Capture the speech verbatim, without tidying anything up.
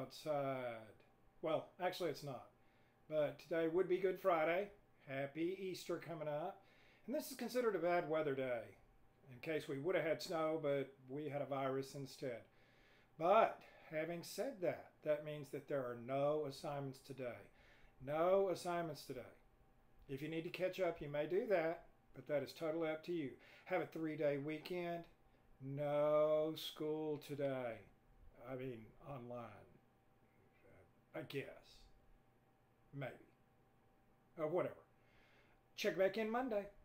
outside. Well, actually, it's not. But today would be Good Friday. Happy Easter coming up. And this is considered a bad weather day. In case we would have had snow, but we had a virus instead. But having said that, that means that there are no assignments today. No assignments today. If you need to catch up, you may do that, but that is totally up to you. Have a three-day weekend. No school today. I mean, online. I guess. Maybe. Or whatever. Check back in Monday.